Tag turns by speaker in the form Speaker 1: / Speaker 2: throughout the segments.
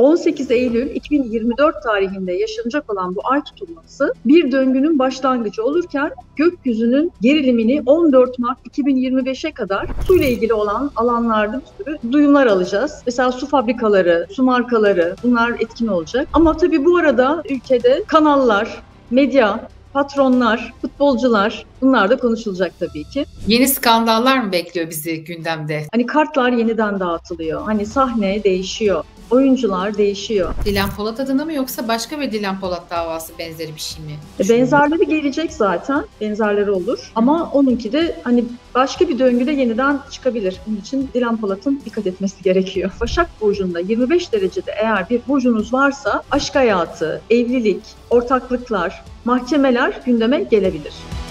Speaker 1: 18 Eylül 2024 tarihinde yaşanacak olan bu ay tutulması bir döngünün başlangıcı olurken gökyüzünün gerilimini 14 Mart 2025'e kadar suyla ilgili olan alanlarda bir sürü duyumlar alacağız. Mesela su fabrikaları, su markaları bunlar etkin olacak. Ama tabii bu arada ülkede kanallar, medya, patronlar, futbolcular bunlar da konuşulacak tabii ki.
Speaker 2: Yeni skandallar mı bekliyor bizi gündemde?
Speaker 1: Hani kartlar yeniden dağıtılıyor. Hani sahne değişiyor. Oyuncular değişiyor.
Speaker 2: Dilan Polat adına mı yoksa başka bir Dilan Polat davası benzeri bir şey mi?
Speaker 1: Benzerleri gelecek zaten. Benzerleri olur. Ama onunki de hani başka bir döngüde yeniden çıkabilir. Bunun için Dilan Polat'ın dikkat etmesi gerekiyor. Başak Burcu'nda 25 derecede eğer bir burcunuz varsa aşk hayatı, evlilik, ortaklıklar, mahkemeler gündeme gelebilir.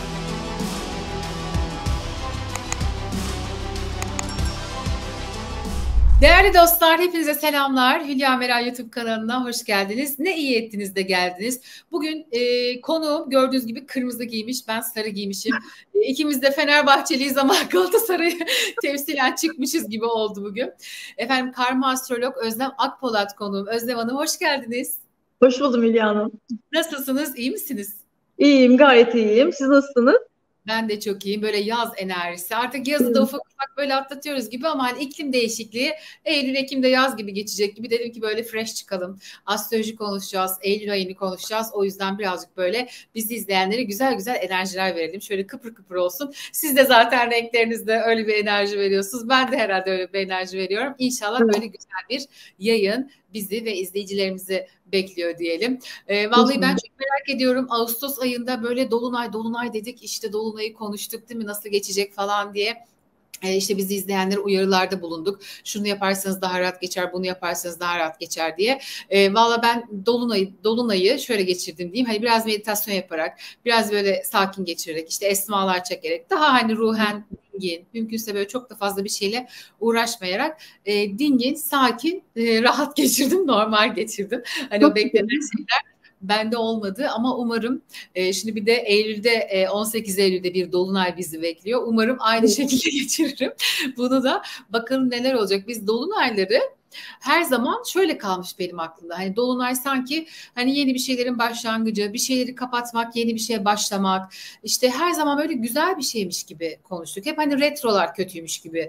Speaker 2: Değerli dostlar, hepinize selamlar. Hülya Meral YouTube kanalına hoş geldiniz. Ne iyi ettiniz de geldiniz. Bugün konuğum gördüğünüz gibi kırmızı giymiş, ben sarı giymişim. İkimiz de Fenerbahçeliyiz ama Galatasaray'ı temsilen çıkmışız gibi oldu bugün. Efendim karma astrolog Özlem Akpolat konuğum. Özlem Hanım hoş geldiniz.
Speaker 1: Hoş buldum Hülya Hanım.
Speaker 2: Nasılsınız, iyi misiniz?
Speaker 1: İyiyim, gayet iyiyim. Siz nasılsınız?
Speaker 2: Ben de çok iyiyim. Böyle yaz enerjisi. Artık yazı da ufak ufak böyle atlatıyoruz gibi ama hani iklim değişikliği Eylül, Ekim'de yaz gibi geçecek gibi. Dedim ki böyle fresh çıkalım. Astroloji konuşacağız. Eylül ayını konuşacağız. O yüzden birazcık böyle bizi izleyenlere güzel güzel enerjiler verelim. Şöyle kıpır kıpır olsun. Siz de zaten renklerinizde öyle bir enerji veriyorsunuz. Ben de herhalde öyle bir enerji veriyorum. İnşallah böyle güzel bir yayın bizi ve izleyicilerimizi bekliyor diyelim. Vallahi ben çok merak ediyorum. Ağustos ayında böyle dolunay dedik. İşte dolunayı konuştuk değil mi? Nasıl geçecek falan diye. İşte bizi izleyenlere uyarılarda bulunduk. Şunu yaparsanız daha rahat geçer, bunu yaparsanız daha rahat geçer diye. Valla ben dolunayı şöyle geçirdim diyeyim. Hani biraz meditasyon yaparak, biraz böyle sakin geçirerek, işte esmalar çekerek, daha hani ruhen dingin, mümkünse böyle çok da fazla bir şeyle uğraşmayarak dingin, sakin, rahat geçirdim, normal geçirdim. Hani çok o beklenen şeyler bende olmadı ama umarım şimdi bir de Eylül'de 18 Eylül'de bir dolunay bizi bekliyor. Umarım aynı şekilde geçiririm. Bunu da bakalım neler olacak. Biz dolunayları her zaman şöyle kalmış benim aklımda. Hani dolunay sanki hani yeni bir şeylerin başlangıcı, bir şeyleri kapatmak, yeni bir şeye başlamak. İşte her zaman böyle güzel bir şeymiş gibi konuştuk. Hep hani retrolar kötüymüş gibi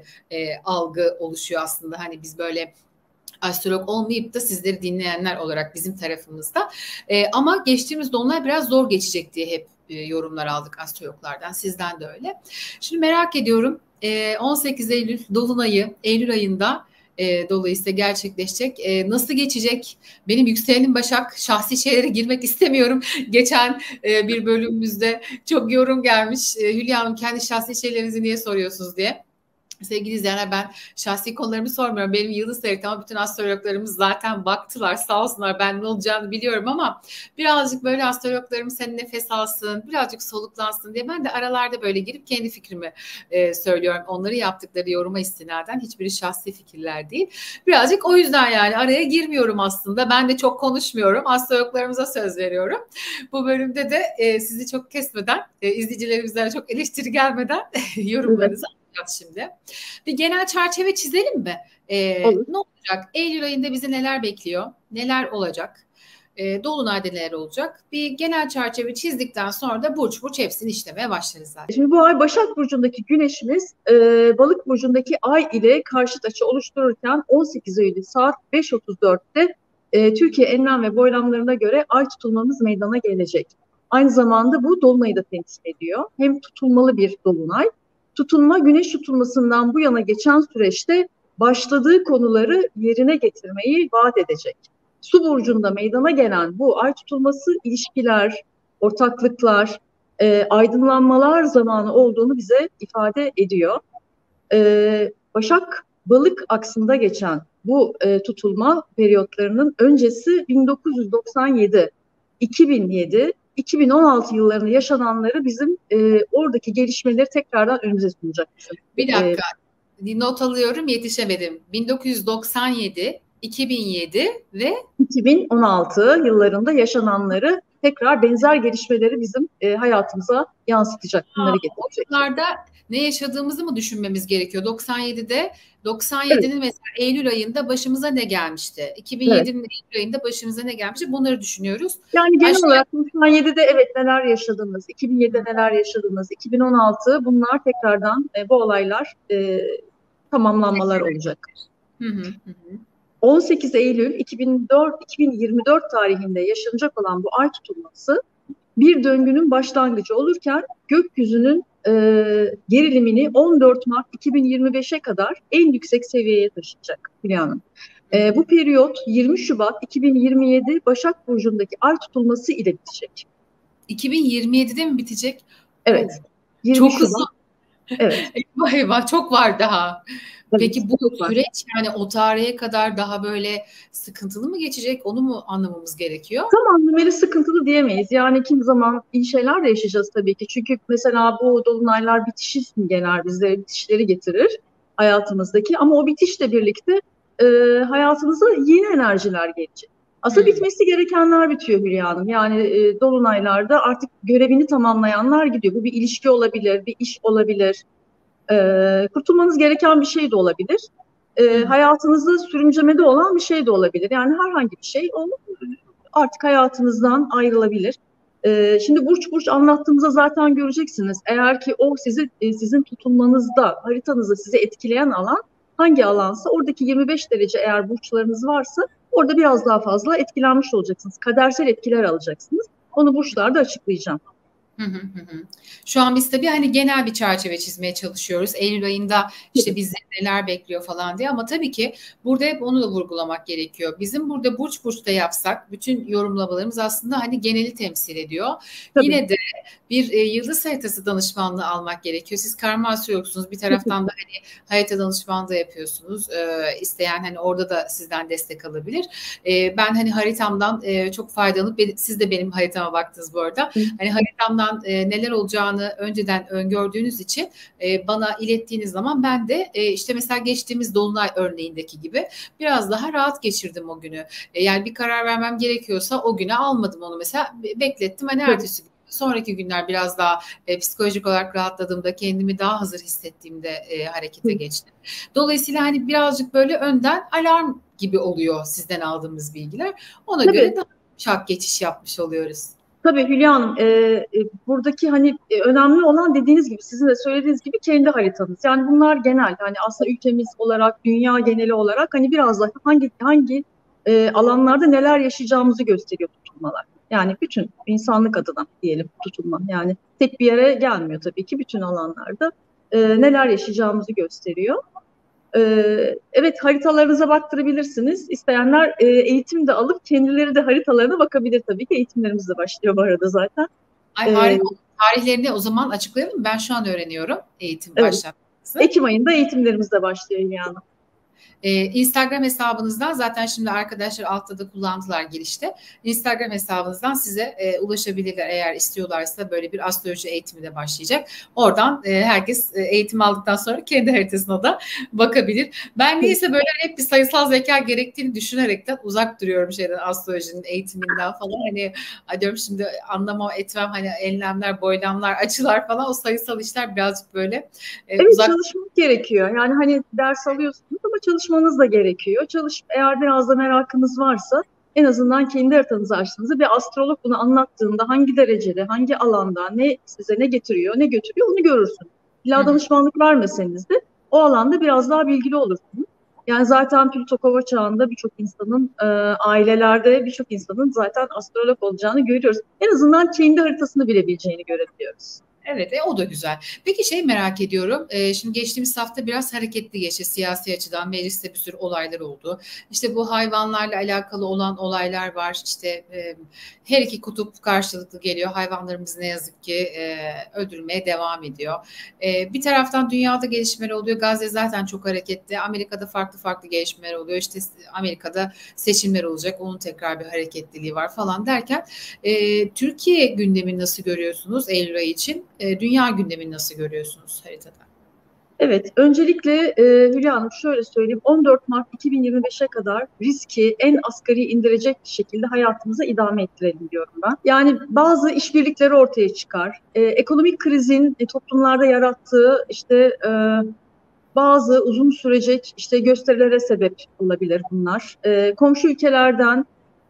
Speaker 2: algı oluşuyor aslında. Hani biz böyle astrolog olmayıp da sizleri dinleyenler olarak bizim tarafımızda. Ama geçtiğimiz dolunay biraz zor geçecek diye hep yorumlar aldık astrologlardan. Sizden de öyle. Şimdi merak ediyorum 18 Eylül dolunayı Eylül ayında dolayısıyla gerçekleşecek. Nasıl geçecek? Benim yükselenim Başak. Şahsi şeylere girmek istemiyorum. Geçen bir bölümümüzde çok yorum gelmiş. Hülya Hanım kendi şahsi şeylerinizi niye soruyorsunuz diye. Sevgili izleyenler ben şahsi konularımı sormuyorum. Benim yıldız haritam bütün astrologlarımız zaten baktılar sağ olsunlar ben ne olacağını biliyorum ama birazcık böyle astrologlarım sen nefes alsın birazcık soluklansın diye ben de aralarda böyle girip kendi fikrimi söylüyorum. Onları yaptıkları yoruma istinaden hiçbiri şahsi fikirler değil. Birazcık o yüzden yani araya girmiyorum aslında. Ben de çok konuşmuyorum. Astrologlarımıza söz veriyorum. Bu bölümde de sizi çok kesmeden izleyicilerimizden çok eleştiri gelmeden yorumlarınızı şimdi. Bir genel çerçeve çizelim mi? Ne olacak? Eylül ayında bizi neler bekliyor? Neler olacak? Dolunay'da neler olacak? Bir genel çerçeve çizdikten sonra da burç burç hepsini işlemeye başlarız zaten.
Speaker 1: Şimdi bu ay Başak Burcu'ndaki Güneşimiz Balık Burcu'ndaki Ay ile karşıt açı oluştururken 18 Eylül saat 5.34'te Türkiye enlem ve boylamlarına göre ay tutulmamız meydana gelecek. Aynı zamanda bu Dolunay'ı da temsil ediyor. Hem tutulmalı bir Dolunay. Tutulma Güneş tutulmasından bu yana geçen süreçte başladığı konuları yerine getirmeyi vaat edecek. Su burcunda meydana gelen bu ay tutulması ilişkiler, ortaklıklar, aydınlanmalar zamanı olduğunu bize ifade ediyor. Başak Balık aksında geçen bu tutulma periyotlarının öncesi 1997, 2007, 2016 yıllarında yaşananları bizim oradaki gelişmeleri tekrardan önümüze sunacak.
Speaker 2: Bir dakika, not alıyorum yetişemedim. 1997, 2007 ve
Speaker 1: 2016 yıllarında yaşananları tekrar benzer gelişmeleri bizim hayatımıza yansıtacak, bunları
Speaker 2: O
Speaker 1: getirecek.
Speaker 2: yıllarda ne yaşadığımızı mı düşünmemiz gerekiyor? 97'de,
Speaker 1: Evet,
Speaker 2: 97'nin mesela Eylül ayında başımıza ne gelmişti?
Speaker 1: evet.
Speaker 2: 2007'nin Eylül ayında başımıza ne gelmişti? Bunları düşünüyoruz.
Speaker 1: Yani genel
Speaker 2: Aşağı
Speaker 1: olarak 97'de evet neler yaşadınız, 2007'de neler yaşadınız, 2016 bunlar tekrardan bu olaylar tamamlanmalar olacak.
Speaker 2: Hı hı, hı hı.
Speaker 1: 18 Eylül 2024 tarihinde yaşanacak olan bu ay tutulması bir döngünün başlangıcı olurken gökyüzünün gerilimini 14 Mart 2025'e kadar en yüksek seviyeye taşıyacak Hülya Hanım. Bu periyot 20 Şubat 2027 Başak Burcu'ndaki ay tutulması ile bitecek.
Speaker 2: 2027'de mi bitecek?
Speaker 1: Evet, 20
Speaker 2: Çok hızlı.
Speaker 1: Şubat. Evet,
Speaker 2: Eyvah eyvah, çok var daha.
Speaker 1: evet,
Speaker 2: Peki bu
Speaker 1: çok var.
Speaker 2: süreç yani o tarihe kadar daha böyle sıkıntılı mı geçecek? Onu mu anlamamız gerekiyor?
Speaker 1: Tam anlamıyla sıkıntılı diyemeyiz. Yani kimi zaman iyi şeyler de yaşayacağız tabii ki. Çünkü mesela bu dolunaylar bitişi simgeler, bizlere bitişleri getirir hayatımızdaki. Ama o bitişle birlikte e, hayatımıza yeni enerjiler gelecek. Aslında bitmesi gerekenler bitiyor Hülya Hanım. Yani dolunaylarda artık görevini tamamlayanlar gidiyor. Bu bir ilişki olabilir, bir iş olabilir. Kurtulmanız gereken bir şey de olabilir. Hayatınızda sürüncemede olan bir şey de olabilir. Yani herhangi bir şey o artık hayatınızdan ayrılabilir. Şimdi burç burç anlattığımızda zaten göreceksiniz. Eğer ki o sizin tutulmanızda, haritanızda sizi etkileyen alan hangi alansa oradaki 25 derece eğer burçlarınız varsa orada biraz daha fazla etkilenmiş olacaksınız. Kadersel etkiler alacaksınız. Onu burçlarda açıklayacağım.
Speaker 2: Hı hı hı. Şu an biz tabii hani genel bir çerçeve çizmeye çalışıyoruz. Eylül ayında işte bizleri neler bekliyor falan diye, ama tabii ki burada hep onu da vurgulamak gerekiyor. Bizim burada burç burç da yapsak bütün yorumlamalarımız aslında hani geneli temsil ediyor.
Speaker 1: Tabii.
Speaker 2: Yine de bir yıldız haritası danışmanlığı almak gerekiyor. Siz karma astrologsunuz. Bir taraftan da hani harita danışmanlığı yapıyorsunuz. İsteyen hani orada da sizden destek alabilir. Ben hani haritamdan çok faydalanıp siz de benim haritama baktınız bu arada. Hani haritamdan neler olacağını önceden öngördüğünüz için bana ilettiğiniz zaman ben de işte mesela geçtiğimiz dolunay örneğindeki gibi biraz daha rahat geçirdim o günü. Yani bir karar vermem gerekiyorsa o güne almadım onu, mesela beklettim. Hani ertesi gün, sonraki günler biraz daha psikolojik olarak rahatladığımda, kendimi daha hazır hissettiğimde harekete geçtim. Dolayısıyla hani birazcık böyle önden alarm gibi oluyor sizden aldığımız bilgiler. Ona
Speaker 1: Tabii.
Speaker 2: göre daha şak geçiş yapmış oluyoruz.
Speaker 1: Tabii Hülya Hanım, buradaki hani önemli olan dediğiniz gibi, sizin de söylediğiniz gibi kendi haritanız. Yani bunlar genel, hani aslında ülkemiz olarak, dünya geneli olarak hani biraz da hangi alanlarda neler yaşayacağımızı gösteriyor tutulmalar. Yani bütün insanlık adına diyelim tutulma. Yani tek bir yere gelmiyor tabii ki, bütün alanlarda neler yaşayacağımızı gösteriyor. Evet, haritalarınıza baktırabilirsiniz. İsteyenler eğitim de alıp kendileri de haritalarına bakabilir tabii ki. Eğitimlerimiz de başlıyor bu arada zaten.
Speaker 2: Ay harika. Tarihlerini o zaman açıklayalım mı? Ben şu an öğreniyorum eğitim
Speaker 1: Evet.
Speaker 2: başlatması.
Speaker 1: Ekim ayında eğitimlerimiz de başlıyor yani.
Speaker 2: Instagram hesabınızdan zaten şimdi arkadaşlar altta da kullandılar girişte. Instagram hesabınızdan size ulaşabilirler eğer istiyorlarsa. Böyle bir astroloji eğitimi de başlayacak. Oradan herkes eğitim aldıktan sonra kendi haritasına da bakabilir. Ben neyse böyle hep bir sayısal zeka gerektiğini düşünerekten uzak duruyorum astrolojinin eğitiminden falan. Hani diyorum şimdi anlamam etmem, hani enlemler, boylamlar, açılar falan, o sayısal işler birazcık böyle
Speaker 1: Evet,
Speaker 2: uzak.
Speaker 1: çalışmak gerekiyor. Yani hani ders alıyorsunuz ama çalışmanız da gerekiyor. Eğer biraz da merakınız varsa en azından kendi haritanızı açtığınızda bir astrolog bunu anlattığında hangi derecede, hangi alanda ne size ne getiriyor, ne götürüyor onu görürsünüz. İlla danışmanlık vermeseniz de o alanda biraz daha bilgili olursunuz. Yani zaten Plüto Kova çağında birçok insanın, ailelerde birçok insanın zaten astrolog olacağını görüyoruz. En azından kendi haritasını bilebileceğini görebiliyoruz.
Speaker 2: Evet, o da güzel. Peki merak ediyorum. Şimdi geçtiğimiz hafta biraz hareketli geçti siyasi açıdan. Mecliste bir sürü olaylar oldu. İşte bu hayvanlarla alakalı olan olaylar var. İşte her iki kutup karşılıklı geliyor. Hayvanlarımız ne yazık ki öldürülmeye devam ediyor. Bir taraftan dünyada gelişmeler oluyor. Gazze zaten çok hareketli. Amerika'da farklı farklı gelişmeler oluyor. İşte Amerika'da seçimler olacak. Onun tekrar bir hareketliliği var falan derken Türkiye gündemini nasıl görüyorsunuz Eylül ayı için? Dünya gündemini nasıl görüyorsunuz haritada?
Speaker 1: Evet, öncelikle Hülya Hanım şöyle söyleyeyim. 14 Mart 2025'e kadar riski en asgari indirecek şekilde hayatımıza idame ettirelim diyorum ben. Yani bazı işbirlikleri ortaya çıkar. Ekonomik krizin toplumlarda yarattığı işte bazı uzun sürecek işte gösterilere sebep olabilir bunlar. Komşu ülkelerden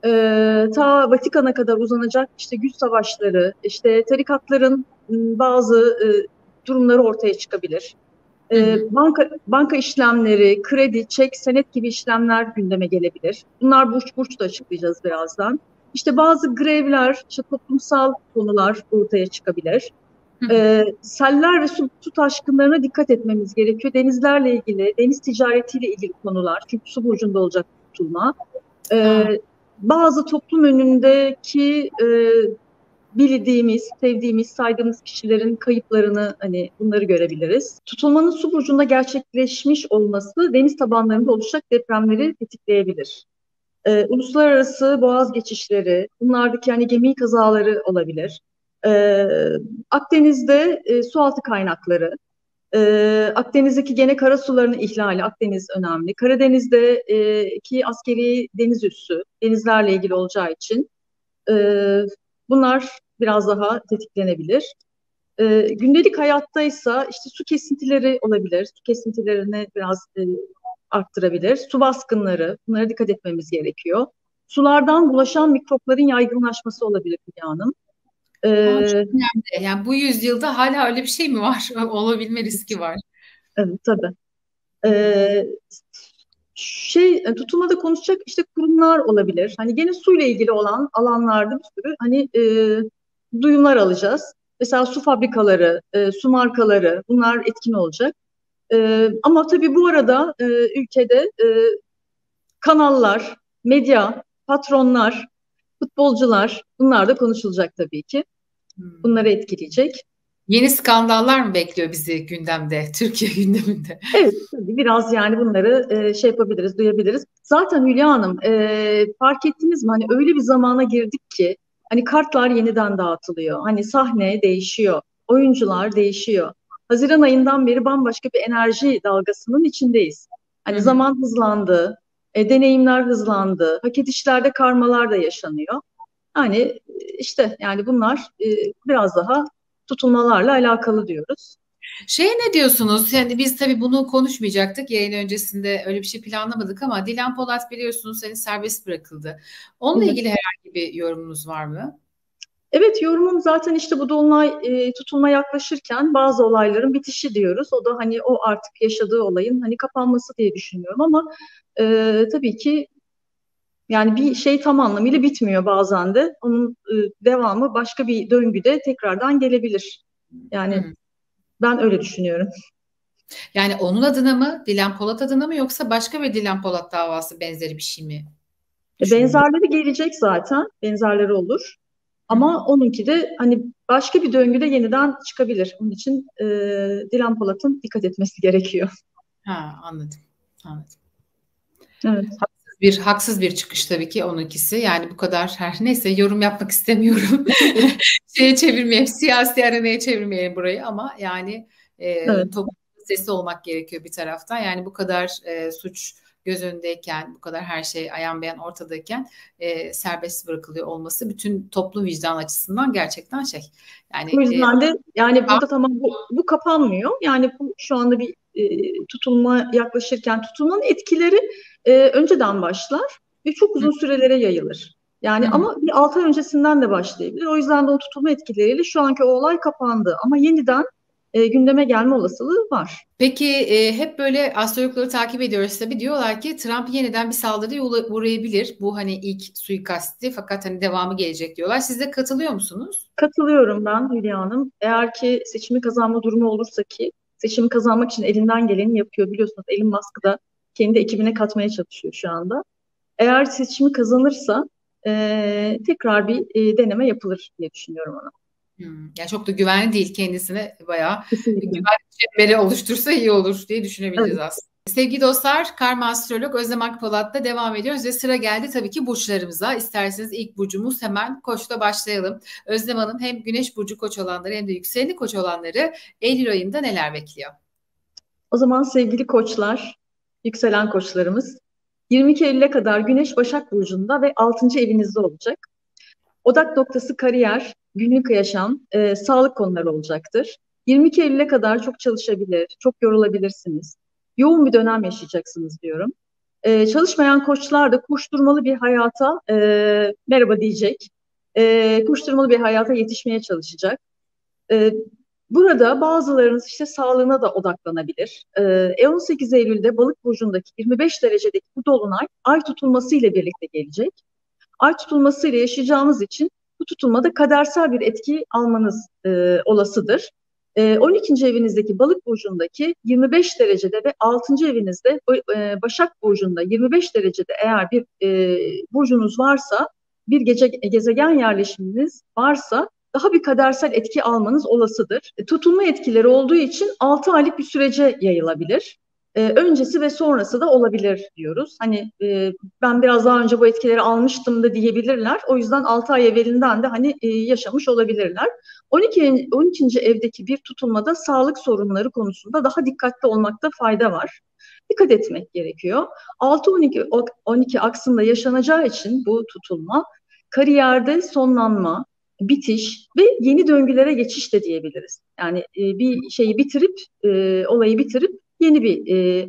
Speaker 1: ta Vatikan'a kadar uzanacak işte güç savaşları, işte tarikatların bazı durumları ortaya çıkabilir.
Speaker 2: Hı hı.
Speaker 1: Banka işlemleri, kredi, çek, senet gibi işlemler gündeme gelebilir. Bunlar burç burç da açıklayacağız birazdan. İşte bazı grevler, işte toplumsal konular ortaya çıkabilir.
Speaker 2: Hı hı.
Speaker 1: Seller ve su taşkınlarına dikkat etmemiz gerekiyor. Denizlerle ilgili, deniz ticaretiyle ilgili konular. Çünkü su burcunda olacak tutulma. Ee,
Speaker 2: Aa,
Speaker 1: Bazı toplum önündeki bildiğimiz, sevdiğimiz, saydığımız kişilerin kayıplarını hani bunları görebiliriz. Tutulmanın su burcunda gerçekleşmiş olması deniz tabanlarında oluşacak depremleri tetikleyebilir. Uluslararası boğaz geçişleri, bunlardaki hani gemi kazaları olabilir. Ee, Akdeniz'de sualtı kaynakları, Akdeniz'deki gene karasularının ihlali, Akdeniz önemli. Karadeniz'deki askeri deniz üssü, denizlerle ilgili olacağı için e, bunlar biraz daha tetiklenebilir. Gündelik hayattaysa işte su kesintileri olabilir. Su kesintilerini biraz arttırabilir. Su baskınları, bunlara dikkat etmemiz gerekiyor. Sulardan bulaşan mikropların yaygınlaşması olabilir Hülya Hanım.
Speaker 2: çok
Speaker 1: Ee,
Speaker 2: önemli. Yani bu yüzyılda hala öyle bir şey mi var? Olabilme riski var.
Speaker 1: evet, tabii.
Speaker 2: Hı hı.
Speaker 1: Ee, Tutulmada konuşacak işte kurumlar olabilir. Hani gene suyla ilgili olan alanlarda bir sürü hani duyumlar alacağız. Mesela su fabrikaları, su markaları bunlar etkin olacak. Ama tabii bu arada ülkede kanallar, medya, patronlar, futbolcular bunlar da konuşulacak tabii ki. Bunları
Speaker 2: Hmm.
Speaker 1: etkileyecek.
Speaker 2: Yeni skandallar mı bekliyor bizi gündemde, Türkiye gündeminde?
Speaker 1: Evet, tabii biraz yani bunları şey yapabiliriz, duyabiliriz. Zaten Hülya Hanım fark ettiniz mi? Hani öyle bir zamana girdik ki hani kartlar yeniden dağıtılıyor. Hani sahne değişiyor, oyuncular değişiyor. Haziran ayından beri bambaşka bir enerji dalgasının içindeyiz.
Speaker 2: Hı
Speaker 1: Hani
Speaker 2: hı.
Speaker 1: zaman hızlandı, deneyimler hızlandı, hak edişlerde karmalar da yaşanıyor. Hani işte yani bunlar biraz daha tutulmalarla alakalı diyoruz.
Speaker 2: Ne diyorsunuz? Yani biz tabii bunu konuşmayacaktık. Yayın öncesinde öyle bir şey planlamadık ama Dilan Polat biliyorsunuz hani serbest bırakıldı. Onunla
Speaker 1: Evet.
Speaker 2: ilgili herhangi bir yorumunuz var mı?
Speaker 1: Evet, yorumum zaten işte bu dolunay tutulma yaklaşırken bazı olayların bitişi diyoruz. O da hani o artık yaşadığı olayın hani kapanması diye düşünüyorum ama tabii ki yani bir şey tam anlamıyla bitmiyor bazen de. Onun devamı başka bir döngüde tekrardan gelebilir.
Speaker 2: Hı
Speaker 1: Yani
Speaker 2: hı.
Speaker 1: ben öyle düşünüyorum.
Speaker 2: Yani onun adına mı, Dilan Polat adına mı yoksa başka bir Dilan Polat davası benzeri bir şey mi düşünülüyor?
Speaker 1: Benzerleri gelecek zaten. Benzerleri olur.
Speaker 2: Hı hı.
Speaker 1: Ama onunki de hani başka bir döngüde yeniden çıkabilir. Onun için Dilan Polat'ın dikkat etmesi gerekiyor.
Speaker 2: Ha, anladım. Anladım.
Speaker 1: Evet.
Speaker 2: Haksız bir çıkış tabii ki onunkisi. Yani bu kadar her neyse yorum yapmak istemiyorum. Çevirmeyelim, siyasi arenaya çevirmeyelim burayı ama yani
Speaker 1: Evet.
Speaker 2: toplum sesi olmak gerekiyor bir taraftan. Yani bu kadar suç göz önündeyken, bu kadar her şey ayan beyan ortadayken serbest bırakılıyor olması bütün toplum vicdan açısından gerçekten şey.
Speaker 1: O
Speaker 2: Yani
Speaker 1: yüzden de yani burada tamam bu kapanmıyor. Yani bu şu anda bir tutulma yaklaşırken tutulmanın etkileri önceden başlar ve çok
Speaker 2: hı,
Speaker 1: uzun sürelere yayılır.
Speaker 2: hı,
Speaker 1: Yani
Speaker 2: hı.
Speaker 1: ama bir 6 ay öncesinden de başlayabilir. O yüzden de o tutulma etkileriyle şu anki o olay kapandı. Ama yeniden gündeme gelme olasılığı var.
Speaker 2: Peki hep böyle astrologları takip ediyoruz tabii diyorlar ki Trump yeniden bir saldırıya uğrayabilir. Bu hani ilk suikasti fakat hani devamı gelecek diyorlar. Siz de katılıyor musunuz?
Speaker 1: Katılıyorum ben Hülya Hanım. Eğer ki seçimi kazanma durumu olursa ki seçimi kazanmak için elinden geleni yapıyor. Biliyorsunuz Elon Musk'ı da kendi ekibine katmaya çalışıyor şu anda. Eğer seçimi kazanırsa tekrar bir deneme yapılır diye düşünüyorum ona.
Speaker 2: Yani çok da güvenli değil kendisine bayağı
Speaker 1: Kesinlikle.
Speaker 2: güvenli çemberi oluştursa iyi olur diye düşünebiliriz
Speaker 1: Evet.
Speaker 2: aslında. Sevgili dostlar, Karma Astrolog Özlem Akpolat'la devam ediyoruz ve sıra geldi tabii ki burçlarımıza. İsterseniz ilk burcumuz hemen Koç'ta başlayalım. Özlem Hanım hem Güneş burcu Koç olanları hem de yükseleni Koç olanları Eylül ayında neler bekliyor?
Speaker 1: O zaman sevgili koçlar, yükselen koçlarımız, 22 Eylül'e kadar Güneş Başak Burcu'nda ve 6. evinizde olacak. Odak noktası kariyer, günlük yaşam, sağlık konuları olacaktır. 22 Eylül'e kadar çok çalışabilir, çok yorulabilirsiniz. Yoğun bir dönem yaşayacaksınız diyorum. Çalışmayan koçlar da koşturmalı bir hayata merhaba diyecek. Koşturmalı bir hayata yetişmeye çalışacak. E, Burada bazılarınız işte sağlığına da odaklanabilir. 18 Eylül'de Balık burcundaki 25 derecedeki bu dolunay ay tutulması ile birlikte gelecek. Ay tutulması ile yaşayacağımız için bu tutulmada kadersel bir etki almanız olasıdır. 12. evinizdeki Balık burcundaki 25 derecede ve 6. evinizde Başak burcunda 25 derecede eğer bir burcunuz varsa, bir gezegen yerleşiminiz varsa daha bir kadersel etki almanız olasıdır. Tutulma etkileri olduğu için 6 aylık bir sürece yayılabilir. Öncesi ve sonrası da olabilir diyoruz. Hani ben biraz daha önce bu etkileri almıştım da diyebilirler. O yüzden 6 ay evvelinden de hani yaşamış olabilirler. 12. evdeki bir tutulmada sağlık sorunları konusunda daha dikkatli olmakta fayda var. Dikkat etmek gerekiyor. 6-12 aksında yaşanacağı için bu tutulma kariyerde sonlanma, bitiş ve yeni döngülere geçiş de diyebiliriz. Yani bir şeyi bitirip, olayı bitirip yeni bir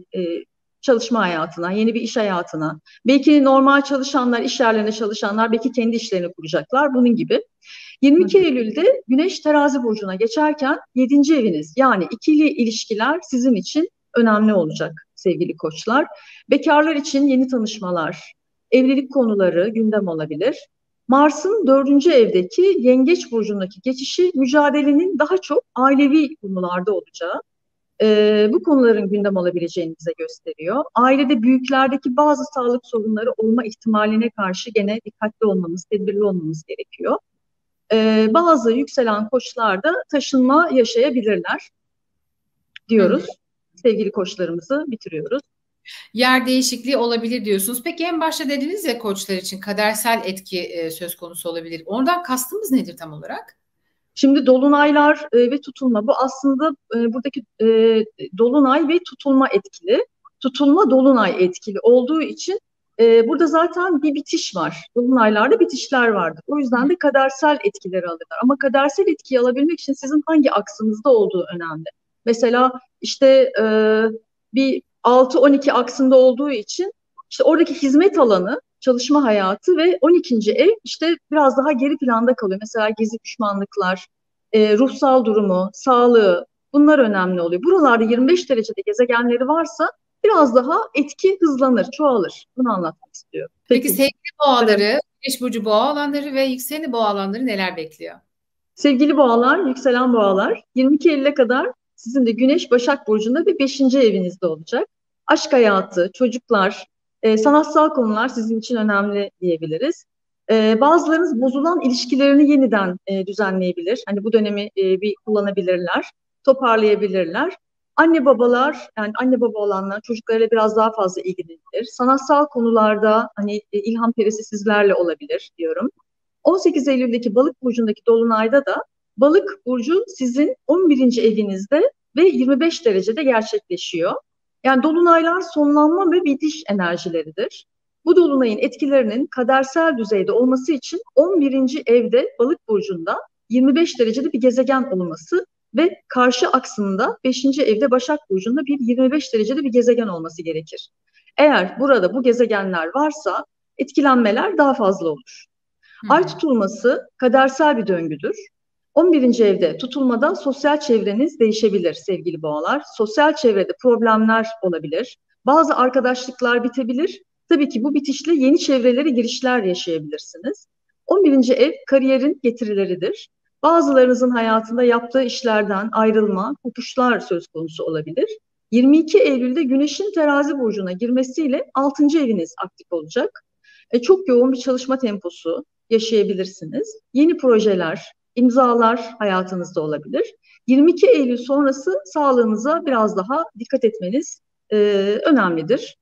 Speaker 1: çalışma hayatına, yeni bir iş hayatına, belki normal çalışanlar, iş yerlerinde çalışanlar belki kendi işlerini kuracaklar, bunun gibi. 22 Eylül'de Güneş Terazi Burcu'na geçerken 7. eviniz, yani ikili ilişkiler sizin için önemli olacak sevgili koçlar. Bekarlar için yeni tanışmalar, evlilik konuları gündem olabilir. Mars'ın 4. evdeki Yengeç Burcu'ndaki geçişi mücadelenin daha çok ailevi konularda olacağı, bu konuların gündem olabileceğini bize gösteriyor. Ailede büyüklerdeki bazı sağlık sorunları olma ihtimaline karşı gene dikkatli olmamız, tedbirli olmamız gerekiyor. Bazı yükselen koçlar da taşınma yaşayabilirler diyoruz. Sevgili koçlarımızı bitiriyoruz.
Speaker 2: Yer değişikliği olabilir diyorsunuz. Peki en başta dediniz ya, koçlar için kadersel etki söz konusu olabilir. Oradan kastımız nedir tam olarak?
Speaker 1: Şimdi dolunaylar ve tutulma, bu aslında buradaki dolunay ve tutulma etkili. Tutulma dolunay etkili olduğu için burada zaten bir bitiş var. Dolunaylarda bitişler vardır. O yüzden de kadersel etkileri alırlar. Ama kadersel etkiyi alabilmek için sizin hangi aksınızda olduğu önemli. Mesela işte bir 6-12 aksında olduğu için işte oradaki hizmet alanı, çalışma hayatı ve 12. ev işte biraz daha geri planda kalıyor. Mesela gezi düşmanlıklar, ruhsal durumu, sağlığı, bunlar önemli oluyor. Buralarda 25 derecede gezegenleri varsa biraz daha etki hızlanır, çoğalır. Bunu anlatmak istiyorum.
Speaker 2: Peki sevgili boğaları, Güneş burcu boğa olanları ve yükseleni boğa olanları neler bekliyor?
Speaker 1: Sevgili boğalar, yükselen boğalar, 22 Eylül'e kadar sizin de Güneş Başak Burcu'nda ve 5. evinizde olacak. Aşk hayatı, çocuklar, sanatsal konular sizin için önemli diyebiliriz. Bazılarınız bozulan ilişkilerini yeniden düzenleyebilir. Hani bu dönemi bir kullanabilirler, toparlayabilirler. Anne babalar, yani anne baba olanlar çocuklarıyla biraz daha fazla ilgilenir. Sanatsal konularda hani ilham perisi sizlerle olabilir diyorum. 18 Eylül'deki Balık burcundaki dolunayda da Balık burcu sizin 11. evinizde ve 25 derecede gerçekleşiyor. Yani dolunaylar sonlanma ve bitiş enerjileridir. Bu dolunayın etkilerinin kadersel düzeyde olması için 11. evde Balık burcunda 25 derecede bir gezegen olması ve karşı aksında 5. evde Başak burcunda bir 25 derecede bir gezegen olması gerekir. Eğer burada bu gezegenler varsa etkilenmeler daha fazla olur. Ay tutulması kadersel bir döngüdür. 11. evde tutulmada sosyal çevreniz değişebilir sevgili boğalar. Sosyal çevrede problemler olabilir. Bazı arkadaşlıklar bitebilir. Tabii ki bu bitişle yeni çevrelere girişler yaşayabilirsiniz. 11. ev kariyerin getirileridir. Bazılarınızın hayatında yaptığı işlerden ayrılma, kopuşlar söz konusu olabilir. 22 Eylül'de Güneş'in Terazi burcuna girmesiyle 6. eviniz aktif olacak. Çok yoğun bir çalışma temposu yaşayabilirsiniz. Yeni projeler, imzalar hayatınızda olabilir. 22 Eylül sonrası sağlığınıza biraz daha dikkat etmeniz önemlidir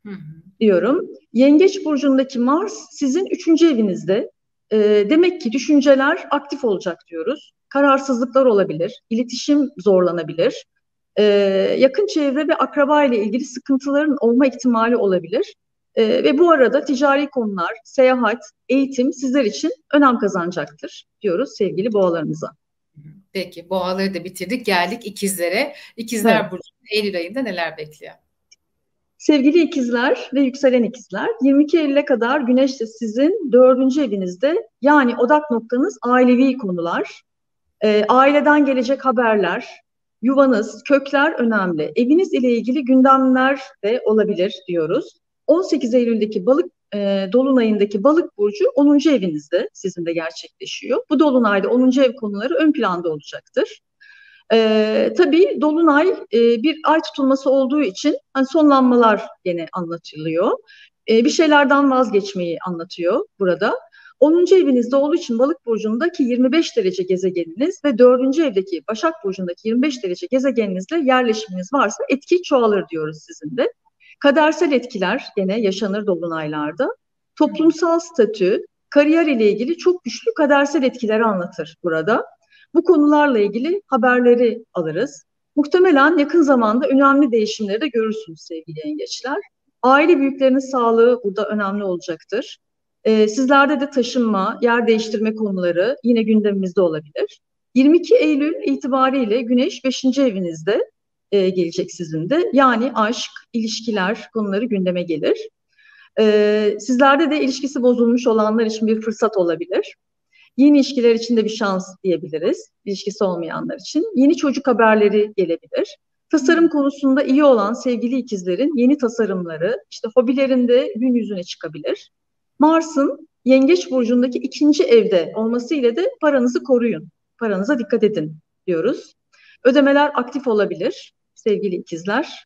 Speaker 1: diyorum. Yengeç burcundaki Mars sizin 3. evinizde. Demek ki düşünceler aktif olacak diyoruz. Kararsızlıklar olabilir, iletişim zorlanabilir. Yakın çevre ve akraba ile ilgili sıkıntıların olma ihtimali olabilir. Ve bu arada ticari konular, seyahat, eğitim sizler için önem kazanacaktır diyoruz sevgili boğalarımıza.
Speaker 2: Peki, boğaları da bitirdik. Geldik ikizlere.
Speaker 1: Evet.
Speaker 2: İkizler burcu Eylül ayında neler bekliyor?
Speaker 1: Sevgili ikizler ve yükselen ikizler, 22 Eylül'e kadar Güneş de sizin 4. evinizde, yani odak noktanız ailevi konular, aileden gelecek haberler, yuvanız, kökler önemli. Eviniz ile ilgili gündemler de olabilir diyoruz. 18 Eylül'deki Dolunay'ındaki Balık burcu 10. evinizde sizin de gerçekleşiyor. Bu Dolunay'da 10. ev konuları ön planda olacaktır. Tabii Dolunay bir ay tutulması olduğu için hani sonlanmalar gene anlatılıyor. Bir şeylerden vazgeçmeyi anlatıyor burada. 10. evinizde olduğu için Balık burcundaki 25 derece gezegeniniz ve 4. evdeki Başak burcundaki 25 derece gezegeninizle yerleşiminiz varsa etki çoğalır diyoruz sizin de. Kadersel etkiler gene yaşanır dolunaylarda. Toplumsal statü, kariyer ile ilgili çok güçlü kadersel etkileri anlatır burada. Bu konularla ilgili haberleri alırız. Muhtemelen yakın zamanda önemli değişimleri de görürsünüz sevgili yengeçler. Aile büyüklerinin sağlığı burada önemli olacaktır. Sizlerde de taşınma, yer değiştirme konuları yine gündemimizde olabilir. 22 Eylül itibariyle Güneş 5. evinizde gelecek sizin de. Yani aşk, ilişkiler konuları gündeme gelir. Sizlerde de ilişkisi bozulmuş olanlar için bir fırsat olabilir. Yeni ilişkiler için de bir şans diyebiliriz, ilişkisi olmayanlar için. Yeni çocuk haberleri gelebilir. Tasarım konusunda iyi olan sevgili ikizlerin yeni tasarımları, işte hobilerinde gün yüzüne çıkabilir. Mars'ın Yengeç burcundaki 2. evde olması ile de paranızı koruyun, paranıza dikkat edin diyoruz. Ödemeler aktif olabilir sevgili ikizler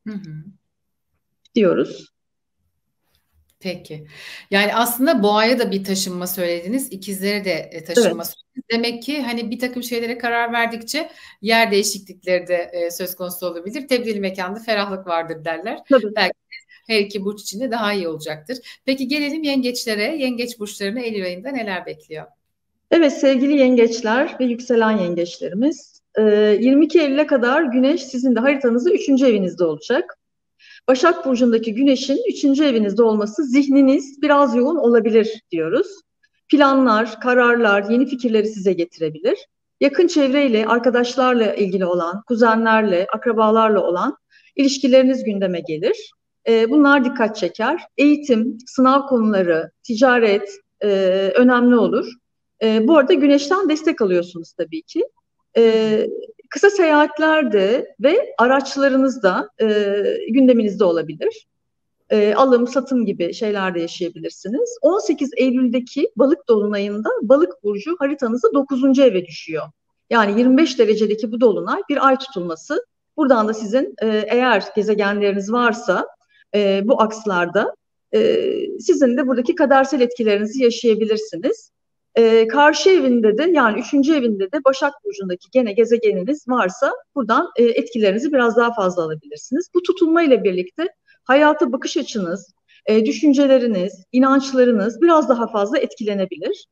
Speaker 1: diyoruz.
Speaker 2: Peki. Yani aslında boğaya da bir taşınma söylediniz, ikizlere de taşınma söylediniz. Demek ki hani bir takım şeylere karar verdikçe yer değişiklikleri de söz konusu olabilir. Tebdili mekanda ferahlık vardır derler.
Speaker 1: Tabii.
Speaker 2: Belki her iki burç için de daha iyi olacaktır. Peki gelelim yengeçlere. Yengeç burçlarını Eylül ayında neler bekliyor?
Speaker 1: Evet sevgili yengeçler ve yükselen yengeçlerimiz, 22 Eylül'e kadar Güneş sizin de haritanızda 3. evinizde olacak. Başak Burcu'ndaki Güneş'in 3. evinizde olması zihniniz biraz yoğun olabilir diyoruz. Planlar, kararlar, yeni fikirleri size getirebilir. Yakın çevreyle, arkadaşlarla ilgili olan, kuzenlerle, akrabalarla olan ilişkileriniz gündeme gelir. Bunlar dikkat çeker. Eğitim, sınav konuları, ticaret önemli olur. Bu arada Güneş'ten destek alıyorsunuz tabii ki. Kısa seyahatlerde ve araçlarınızda gündeminizde olabilir. Alım, satım gibi şeyler de yaşayabilirsiniz. 18 Eylül'deki Balık dolunayında Balık burcu haritanızda 9. eve düşüyor. Yani 25 derecedeki bu dolunay bir ay tutulması. Buradan da sizin eğer gezegenleriniz varsa bu akslarda sizin de buradaki kadersel etkilerinizi yaşayabilirsiniz. Karşı evinde de yani 3. evinde de Başak Burcu'ndaki gene gezegeniniz varsa buradan etkilerinizi biraz daha fazla alabilirsiniz. Bu tutulma ile birlikte hayata bakış açınız, düşünceleriniz, inançlarınız biraz daha fazla etkilenebilir.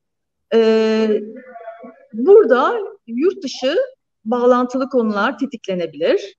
Speaker 1: Burada yurt dışı bağlantılı konular tetiklenebilir.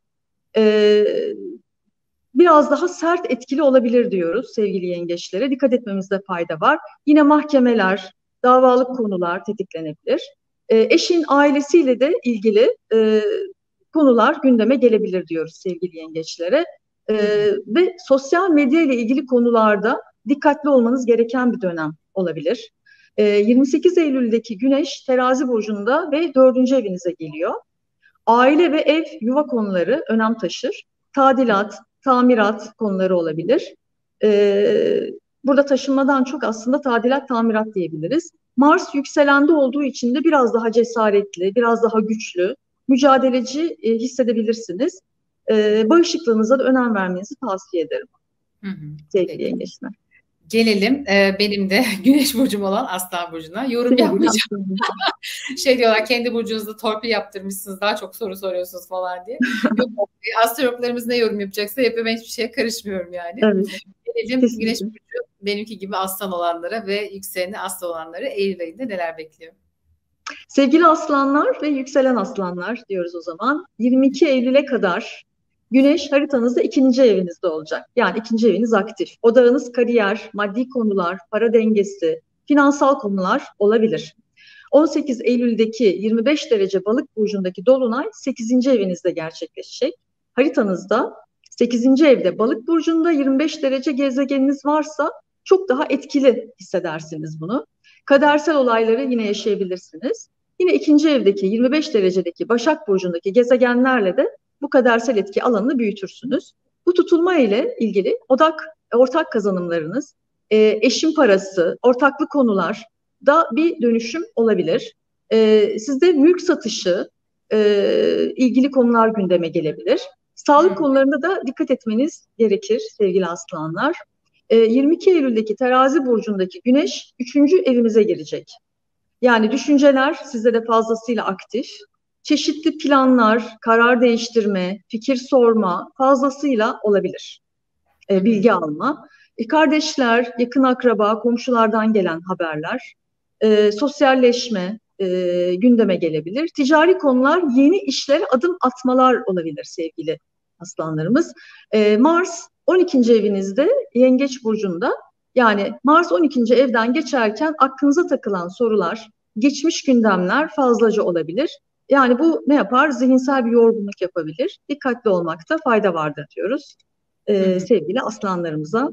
Speaker 1: Biraz daha sert etkili olabilir diyoruz sevgili yengeçlere. Dikkat etmemizde fayda var. Yine mahkemeler, davalık konular tetiklenebilir. Eşin ailesiyle de ilgili konular gündeme gelebilir diyoruz sevgili yengeçlere. Ve sosyal medya ile ilgili konularda dikkatli olmanız gereken bir dönem olabilir. 28 Eylül'deki Güneş Terazi burcunda ve 4. evinize geliyor. Aile ve ev, yuva konuları önem taşır. Tadilat, tamirat konuları olabilir. Burada taşınmadan çok aslında tadilat, tamirat diyebiliriz. Mars yükselende olduğu için de biraz daha cesaretli, biraz daha güçlü, mücadeleci hissedebilirsiniz. Bağışıklığınıza da önem vermenizi tavsiye ederim. Sevgili yengeçler.
Speaker 2: Gelelim benim de Güneş burcum olan Aslan burcuna. Yorum yapmayacağım. Diyorlar, kendi burcunuzda torpil yaptırmışsınız, daha çok soru soruyorsunuz falan diye. Yok, astrologlarımız ne yorum yapacaksa yapıyor, ben hiçbir şeye karışmıyorum yani.
Speaker 1: Evet.
Speaker 2: Gelelim Güneş burcu benimki gibi Aslan olanlara ve yükseleni Aslan olanlara Eylül ayında neler bekliyor?
Speaker 1: Sevgili aslanlar ve yükselen aslanlar diyoruz o zaman. 22 Eylül'e kadar Güneş haritanızda ikinci evinizde olacak. Yani ikinci eviniz aktif. Odağınız kariyer, maddi konular, para dengesi, finansal konular olabilir. 18 Eylül'deki 25 derece balık burcundaki dolunay 8. evinizde gerçekleşecek. Haritanızda 8. evde balık burcunda 25 derece gezegeniniz varsa çok daha etkili hissedersiniz bunu. Kadersel olayları yine yaşayabilirsiniz. Yine ikinci evdeki 25 derecedeki Başak Burcu'ndaki gezegenlerle de bu kadersel etki alanını büyütürsünüz. Bu tutulma ile ilgili ortak kazanımlarınız, eşin parası, ortaklı konular da bir dönüşüm olabilir. Sizde mülk satışı, ilgili konular gündeme gelebilir. Sağlık konularında da dikkat etmeniz gerekir sevgili aslanlar. 22 Eylül'deki Terazi Burcu'ndaki Güneş 3. evimize girecek. Yani düşünceler sizde de fazlasıyla aktif. Çeşitli planlar, karar değiştirme, fikir sorma fazlasıyla olabilir. Bilgi alma. Kardeşler, yakın akraba, komşulardan gelen haberler, sosyalleşme gündeme gelebilir. Ticari konular, yeni işlere adım atmalar olabilir sevgili aslanlarımız. Mars 12. evinizde Yengeç Burcu'nda, yani Mars 12. evden geçerken aklınıza takılan sorular, geçmiş gündemler fazlaca olabilir. Yani bu ne yapar? Zihinsel bir yorgunluk yapabilir. Dikkatli olmakta fayda vardır diyoruz sevgili aslanlarımıza.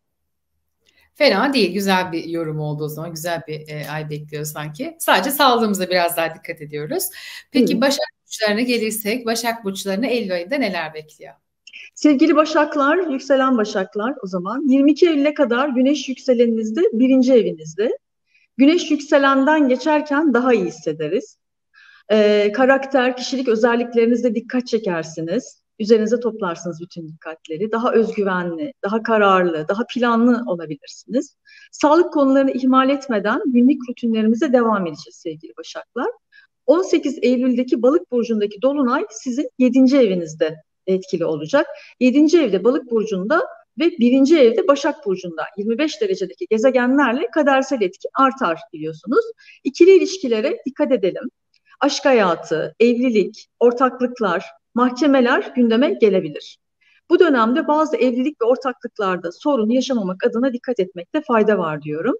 Speaker 2: Fena değil. Güzel bir yorum oldu o zaman. Güzel bir ay bekliyor sanki. Sadece sağlığımıza biraz daha dikkat ediyoruz. Peki Başak Burçlarına gelirsek, Başak Burçlarına Eylül ayında neler bekliyor?
Speaker 1: Sevgili Başaklar, yükselen Başaklar o zaman 22 Eylül'e kadar Güneş yükseleninizde 1. evinizde. Güneş yükselenden geçerken daha iyi hissederiz. Karakter, kişilik özelliklerinizde dikkat çekersiniz. Üzerinize toplarsınız bütün dikkatleri. Daha özgüvenli, daha kararlı, daha planlı olabilirsiniz. Sağlık konularını ihmal etmeden günlük rutinlerimize devam edeceğiz sevgili Başaklar. 18 Eylül'deki Balık burcundaki dolunay sizin 7. evinizde etkili olacak. 7. evde Balık burcunda ve 1. evde Başak burcunda 25 derecedeki gezegenlerle kadersel etki artar biliyorsunuz. İkili ilişkilere dikkat edelim. Aşk hayatı, evlilik, ortaklıklar, mahkemeler gündeme gelebilir. Bu dönemde bazı evlilik ve ortaklıklarda sorun yaşamamak adına dikkat etmekte fayda var diyorum.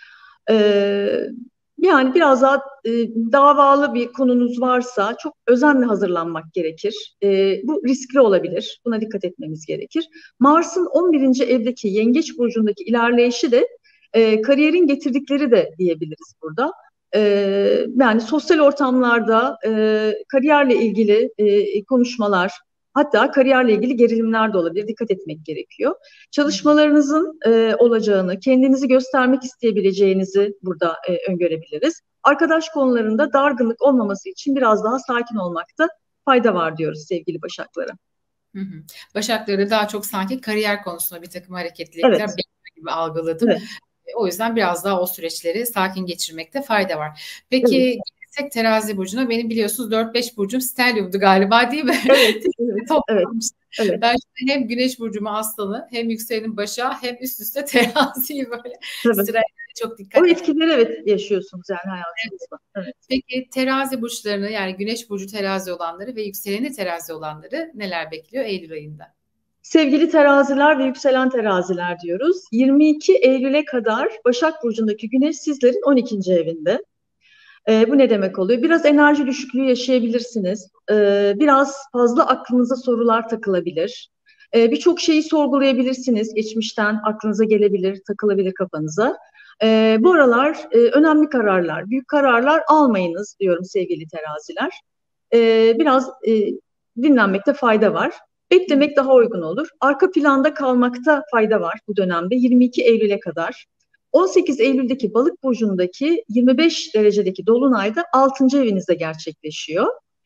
Speaker 1: Yani biraz daha davalı bir konunuz varsa çok özenle hazırlanmak gerekir. Bu riskli olabilir. Buna dikkat etmemiz gerekir. Mars'ın 11. evdeki Yengeç Burcu'ndaki ilerleyişi de kariyerin getirdikleri de diyebiliriz burada. Yani sosyal ortamlarda kariyerle ilgili konuşmalar, hatta kariyerle ilgili gerilimler de olabilir. Dikkat etmek gerekiyor. Çalışmalarınızın olacağını, kendinizi göstermek isteyebileceğinizi burada öngörebiliriz. Arkadaş konularında dargınlık olmaması için biraz daha sakin olmakta fayda var diyoruz sevgili Başaklara.
Speaker 2: Başakları daha çok sanki kariyer konusunda bir takım hareketlilikler bekliyor gibi algıladım. Evet. O yüzden biraz daha o süreçleri sakin geçirmekte fayda var. Peki gelirsek Terazi Burcu'na, benim biliyorsunuz 4-5 burcum Stelyum'du galiba, değil mi?
Speaker 1: Evet. Evet.
Speaker 2: Ben şimdi hem Güneş Burcu'mu Aslan'ı, hem yükselenim Başak'ı, hem üst üste Terazi'yi böyle sırayla çok dikkat
Speaker 1: ediyorum. O etkileri yaşıyorsunuz yani hayatınızda.
Speaker 2: Evet. Peki Terazi Burçlarını, yani Güneş Burcu Terazi olanları ve yükseleni Terazi olanları neler bekliyor Eylül ayında?
Speaker 1: Sevgili teraziler ve yükselen teraziler diyoruz. 22 Eylül'e kadar Başak Burcu'ndaki Güneş sizlerin 12. evinde. Bu ne demek oluyor? Biraz enerji düşüklüğü yaşayabilirsiniz. Biraz fazla aklınıza sorular takılabilir. Birçok şeyi sorgulayabilirsiniz. Geçmişten aklınıza gelebilir, takılabilir kafanıza. Bu aralar önemli kararlar, büyük kararlar almayınız diyorum sevgili teraziler. Biraz dinlenmekte fayda var. Beklemek daha uygun olur. Arka planda kalmakta fayda var bu dönemde 22 Eylül'e kadar. 18 Eylül'deki Balık burcundaki 25 derecedeki dolunayda 6. evinizde gerçekleşiyor.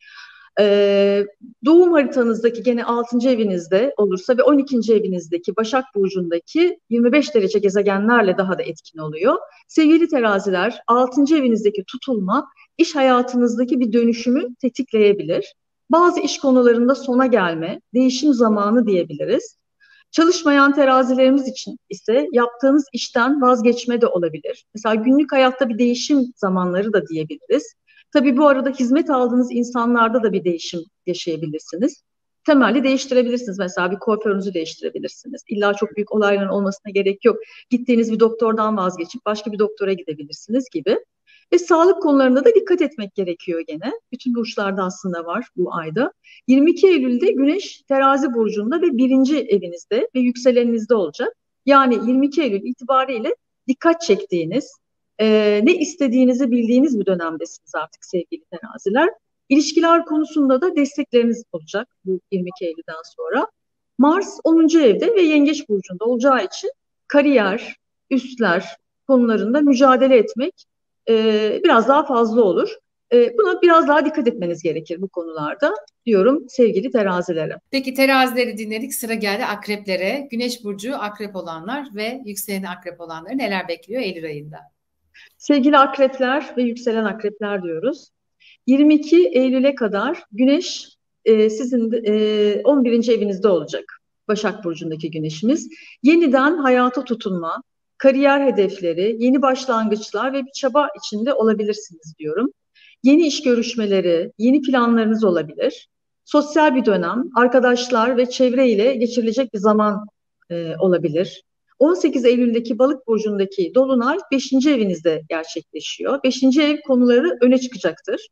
Speaker 1: Doğum haritanızdaki gene 6. evinizde olursa ve 12. evinizdeki Başak burcundaki 25 derece gezegenlerle daha da etkin oluyor. Sevgili teraziler, 6. evinizdeki tutulma iş hayatınızdaki bir dönüşümü tetikleyebilir. Bazı iş konularında sona gelme, değişim zamanı diyebiliriz. Çalışmayan terazilerimiz için ise yaptığınız işten vazgeçme de olabilir. Mesela günlük hayatta bir değişim zamanları da diyebiliriz. Tabii bu arada hizmet aldığınız insanlarda da bir değişim yaşayabilirsiniz. Temelli değiştirebilirsiniz. Mesela bir kuaförünüzü değiştirebilirsiniz. İlla çok büyük olayların olmasına gerek yok. Gittiğiniz bir doktordan vazgeçip başka bir doktora gidebilirsiniz gibi. Ve sağlık konularında da dikkat etmek gerekiyor gene. Bütün burçlarda aslında var bu ayda. 22 Eylül'de Güneş Terazi burcunda ve birinci evinizde ve yükseleninizde olacak. Yani 22 Eylül itibariyle dikkat çektiğiniz, ne istediğinizi bildiğiniz bir dönemdesiniz artık sevgili teraziler. İlişkiler konusunda da destekleriniz olacak bu 22 Eylül'den sonra. Mars 10. evde ve Yengeç burcunda olacağı için kariyer, üstler konularında mücadele etmek biraz daha fazla olur. Buna biraz daha dikkat etmeniz gerekir bu konularda diyorum sevgili terazilere.
Speaker 2: Peki terazileri dinledik, sıra geldi akreplere. Güneş burcu akrep olanlar ve yükseleni akrep olanları neler bekliyor Eylül ayında?
Speaker 1: Sevgili akrepler ve yükselen akrepler diyoruz. 22 Eylül'e kadar Güneş sizin 11. evinizde olacak. Başak Burcu'ndaki Güneşimiz. Yeniden hayata tutunma, kariyer hedefleri, yeni başlangıçlar ve bir çaba içinde olabilirsiniz diyorum. Yeni iş görüşmeleri, yeni planlarınız olabilir. Sosyal bir dönem, arkadaşlar ve çevre ile geçirilecek bir zaman olabilir. 18 Eylül'deki Balık burcundaki dolunay 5. evinizde gerçekleşiyor. 5. ev konuları öne çıkacaktır.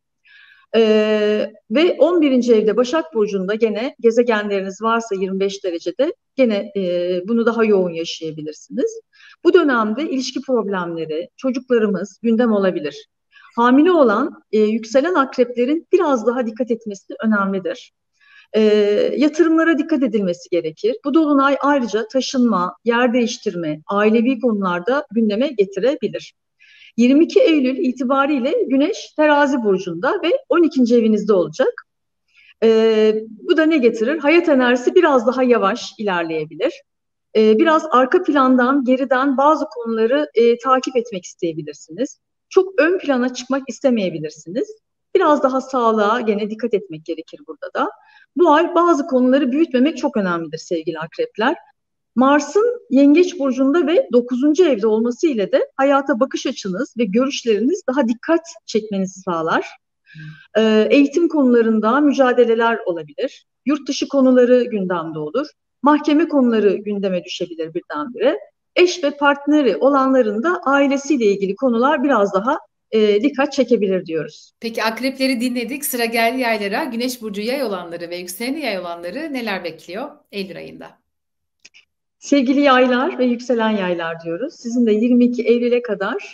Speaker 1: Ve 11. evde Başak Burcu'nda gene gezegenleriniz varsa 25 derecede gene bunu daha yoğun yaşayabilirsiniz. Bu dönemde ilişki problemleri, çocuklarımız gündem olabilir. Hamile olan yükselen akreplerin biraz daha dikkat etmesi önemlidir. Yatırımlara dikkat edilmesi gerekir. Bu dolunay ayrıca taşınma, yer değiştirme, ailevi konularda gündeme getirebilir. 22 Eylül itibariyle Güneş Terazi burcunda ve 12. evinizde olacak. Bu da ne getirir? Hayat enerjisi biraz daha yavaş ilerleyebilir. Biraz arka plandan, geriden bazı konuları takip etmek isteyebilirsiniz. Çok ön plana çıkmak istemeyebilirsiniz. Biraz daha sağlığa gene dikkat etmek gerekir burada da. Bu ay bazı konuları büyütmemek çok önemlidir sevgili akrepler. Mars'ın Yengeç burcunda ve 9. evde olması ile de hayata bakış açınız ve görüşleriniz daha dikkat çekmenizi sağlar. Eğitim konularında mücadeleler olabilir. Yurt dışı konuları gündemde olur. Mahkeme konuları gündeme düşebilir birdenbire. Eş ve partneri olanların da ailesiyle ilgili konular biraz daha dikkat çekebilir diyoruz.
Speaker 2: Peki akrepleri dinledik, sıra geldi yaylara. Güneş burcu yay olanları ve yükseleni yay olanları neler bekliyor Eylül ayında?
Speaker 1: Sevgili yaylar ve yükselen yaylar diyoruz. Sizin de 22 Eylül'e kadar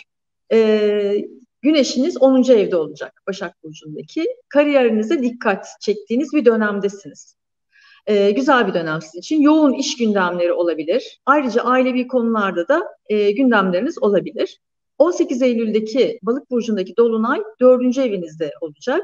Speaker 1: Güneşiniz 10. evde olacak Başak Burcu'ndaki. Kariyerinize dikkat çektiğiniz bir dönemdesiniz. Güzel bir dönem sizin için. Yoğun iş gündemleri olabilir. Ayrıca ailevi konularda da gündemleriniz olabilir. 18 Eylül'deki Balık Burcu'ndaki Dolunay 4. evinizde olacak.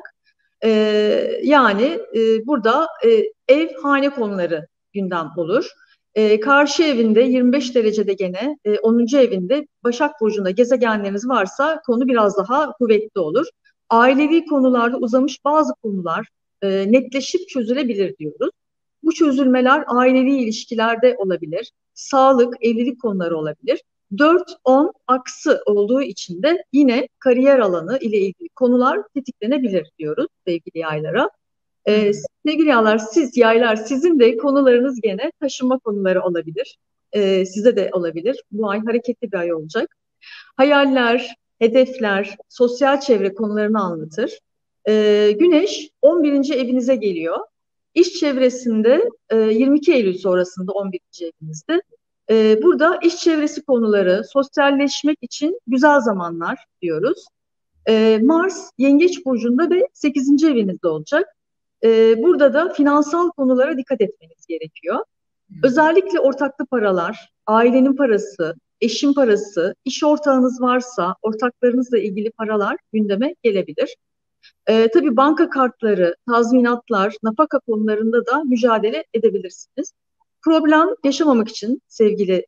Speaker 1: Yani burada ev, hane konuları gündem olur. Karşı evinde 25 derecede gene 10. evinde Başak Burcu'nda gezegenleriniz varsa konu biraz daha kuvvetli olur. Ailevi konularda uzamış bazı konular netleşip çözülebilir diyoruz. Bu çözülmeler ailevi ilişkilerde olabilir. Sağlık, evlilik konuları olabilir. 4-10 aksı olduğu için de yine kariyer alanı ile ilgili konular tetiklenebilir diyoruz sevgili yaylara. Sevgili yaylar sizin de konularınız gene taşınma konuları olabilir. Size de olabilir. Bu ay hareketli bir ay olacak. Hayaller, hedefler, sosyal çevre konularını anlatır. Güneş 11. evinize geliyor. İş çevresinde 22 Eylül sonrasında 11. evinizde. Burada iş çevresi konuları, sosyalleşmek için güzel zamanlar diyoruz. Mars Yengeç Burcu'nda ve 8. evinizde olacak. Burada da finansal konulara dikkat etmeniz gerekiyor. Özellikle ortaklı paralar, ailenin parası, eşin parası, iş ortağınız varsa ortaklarınızla ilgili paralar gündeme gelebilir. Tabii banka kartları, tazminatlar, nafaka konularında da mücadele edebilirsiniz. Problem yaşamamak için sevgili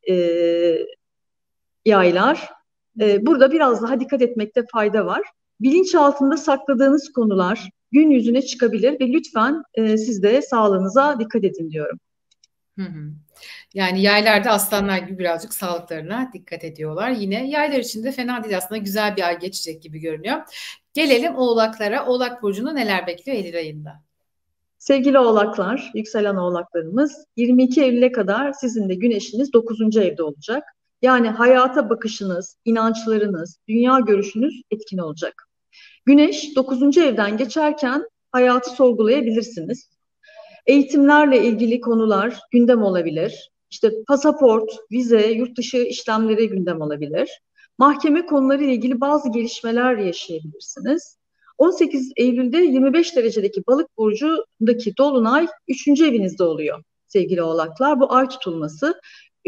Speaker 1: yaylar, burada biraz daha dikkat etmekte fayda var. Bilinçaltında sakladığınız konular gün yüzüne çıkabilir ve lütfen siz de sağlığınıza dikkat edin diyorum.
Speaker 2: Hı hı. Yani yaylar da aslanlar gibi birazcık sağlıklarına dikkat ediyorlar. Yine yaylar için de fena değil aslında, güzel bir ay geçecek gibi görünüyor. Gelelim Oğlaklara. Oğlak Burcu'nu neler bekliyor Eylül ayında?
Speaker 1: Sevgili oğlaklar, yükselen oğlaklarımız 22 Eylül'e kadar sizin de güneşiniz 9. evde olacak. Yani hayata bakışınız, inançlarınız, dünya görüşünüz etkin olacak. Güneş 9. evden geçerken hayatı sorgulayabilirsiniz. Eğitimlerle ilgili konular gündem olabilir. İşte pasaport, vize, yurt dışı işlemleri gündem olabilir. Mahkeme konuları ile ilgili bazı gelişmeler yaşayabilirsiniz. 18 Eylül'de 25 derecedeki Balık burcundaki dolunay 3. evinizde oluyor sevgili oğlaklar. Bu ay tutulması.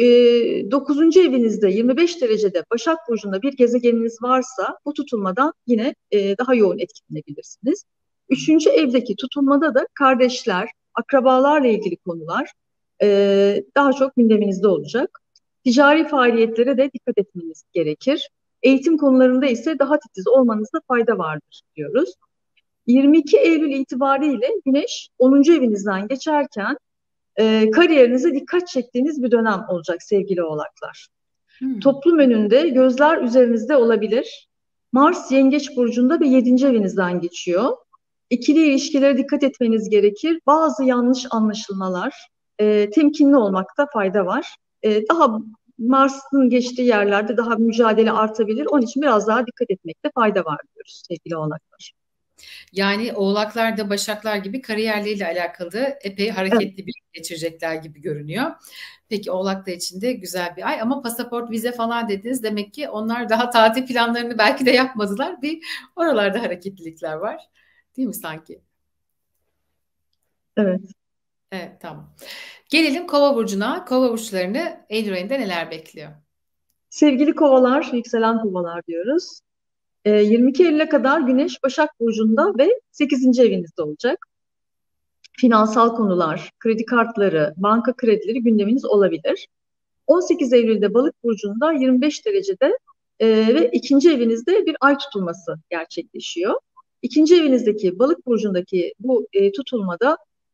Speaker 1: 9. evinizde 25 derecede Başak Burcu'nda bir gezegeniniz varsa bu tutulmadan yine daha yoğun etkilenebilirsiniz. 3. evdeki tutulmada da kardeşler, akrabalarla ilgili konular daha çok gündeminizde olacak. Ticari faaliyetlere de dikkat etmeniz gerekir. Eğitim konularında ise daha titiz olmanızda fayda vardır diyoruz. 22 Eylül itibariyle Güneş 10. evinizden geçerken kariyerinize dikkat çektiğiniz bir dönem olacak sevgili oğlaklar. Toplum önünde gözler üzerinizde olabilir. Mars Yengeç Burcu'nda ve 7. evinizden geçiyor. İkili ilişkilere dikkat etmeniz gerekir. Bazı yanlış anlaşılmalar, temkinli olmakta fayda var. Daha Mars'ın geçtiği yerlerde daha mücadele artabilir. Onun için biraz daha dikkat etmekte fayda var diyoruz sevgili oğlaklar.
Speaker 2: Yani Oğlaklar da Başaklar gibi kariyerleriyle alakalı epey hareketli bir geçirecekler gibi görünüyor. Peki Oğlaklar için de güzel bir ay ama pasaport, vize falan dediniz. Demek ki onlar daha tatil planlarını belki de yapmadılar. Bir oralarda hareketlilikler var. Değil mi sanki?
Speaker 1: Evet.
Speaker 2: Evet, tamam. Gelelim Kova burcuna. Kova burçlarını Eylül ayında neler bekliyor?
Speaker 1: Sevgili kovalar, yükselen kovalar diyoruz. 22 Eylül'e kadar Güneş Başak Burcu'nda ve 8. evinizde olacak. Finansal konular, kredi kartları, banka kredileri gündeminiz olabilir. 18 Eylül'de Balık Burcu'nda 25 derecede ve 2. evinizde bir ay tutulması gerçekleşiyor. 2. evinizdeki Balık Burcu'ndaki bu tutulmada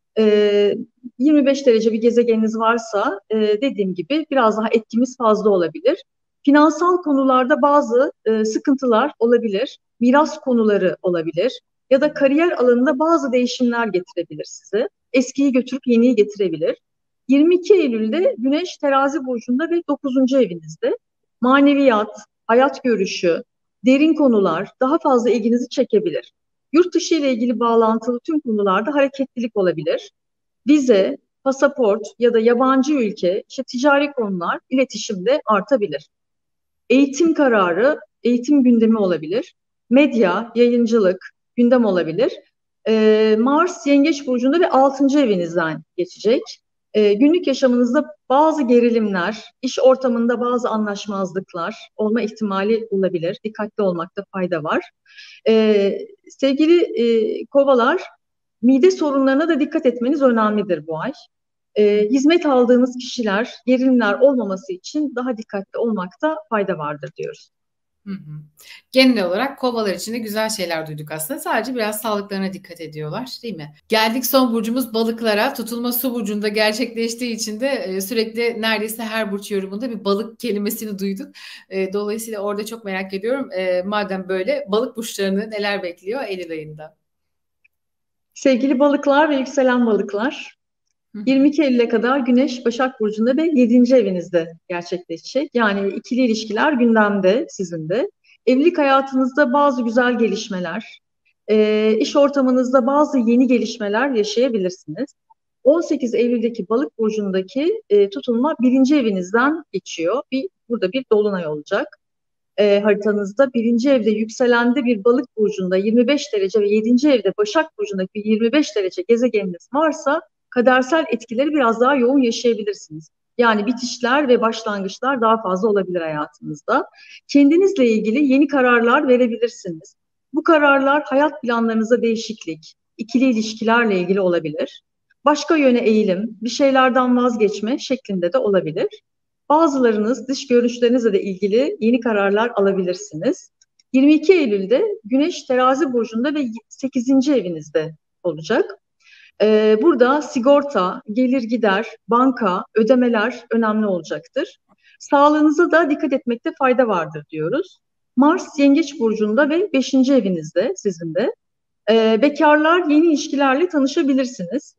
Speaker 1: 25 derece bir gezegeniniz varsa dediğim gibi biraz daha etkimiz fazla olabilir. Finansal konularda bazı sıkıntılar olabilir. Miras konuları olabilir. Ya da kariyer alanında bazı değişimler getirebilir size. Eskiyi götürüp yeniyi getirebilir. 22 Eylül'de Güneş Terazi Burcu'nda ve 9. evinizde. Maneviyat, hayat görüşü, derin konular daha fazla ilginizi çekebilir. Yurt dışı ile ilgili bağlantılı tüm konularda hareketlilik olabilir. Vize, pasaport ya da yabancı ülke, işte ticari konular, iletişimde artabilir. Eğitim kararı, eğitim gündemi olabilir. Medya, yayıncılık gündem olabilir. Mars Yengeç Burcu'nda ve 6. evinizden geçecek. Günlük yaşamınızda bazı gerilimler, iş ortamında bazı anlaşmazlıklar olma ihtimali olabilir. Dikkatli olmakta fayda var. Sevgili kovalar, mide sorunlarına da dikkat etmeniz önemlidir bu ay. Hizmet aldığınız kişiler gerilimler olmaması için daha dikkatli olmakta fayda vardır diyoruz.
Speaker 2: Hı hı. Genel olarak kovalar için de güzel şeyler duyduk aslında. Sadece biraz sağlıklarına dikkat ediyorlar, değil mi? Geldik son burcumuz balıklara. Tutulma su burcunda gerçekleştiği için de sürekli neredeyse her burç yorumunda bir balık kelimesini duyduk. Dolayısıyla orada çok merak ediyorum. Madem böyle balık burçlarını neler bekliyor Eylül ayında?
Speaker 1: Sevgili balıklar ve yükselen balıklar, 22 Eylül'e kadar Güneş Başak Burcu'nda ve 7. evinizde gerçekleşecek. Yani ikili ilişkiler gündemde sizin de. Evlilik hayatınızda bazı güzel gelişmeler, iş ortamınızda bazı yeni gelişmeler yaşayabilirsiniz. 18 Eylül'deki Balık Burcu'ndaki tutulma 1. evinizden geçiyor. Burada bir dolunay olacak. Haritanızda 1. evde yükselende bir Balık Burcu'nda 25 derece ve 7. evde Başak Burcu'ndaki bir 25 derece gezegeniniz varsa kadersel etkileri biraz daha yoğun yaşayabilirsiniz. Yani bitişler ve başlangıçlar daha fazla olabilir hayatınızda. Kendinizle ilgili yeni kararlar verebilirsiniz. Bu kararlar hayat planlarınıza değişiklik, ikili ilişkilerle ilgili olabilir. Başka yöne eğilim, bir şeylerden vazgeçme şeklinde de olabilir. Bazılarınız dış görünüşlerinizle de ilgili yeni kararlar alabilirsiniz. 22 Eylül'de Güneş Terazi Burcu'nda ve 8. evinizde olacak. Burada sigorta, gelir gider, banka, ödemeler önemli olacaktır. Sağlığınıza da dikkat etmekte fayda vardır diyoruz. Mars Yengeç Burcu'nda ve 5. evinizde sizin de. Bekarlar yeni ilişkilerle tanışabilirsiniz.